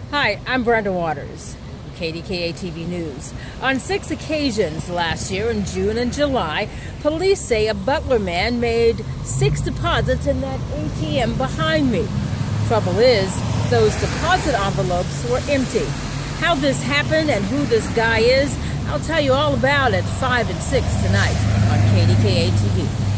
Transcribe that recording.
Hi, I'm Brenda Waters, KDKA-TV News. On 6 occasions last year in June and July, police say a Butler man made 6 deposits in that ATM behind me. Trouble is, those deposit envelopes were empty. How this happened and who this guy is, I'll tell you all about at 5 and 6 tonight on KDKA-TV.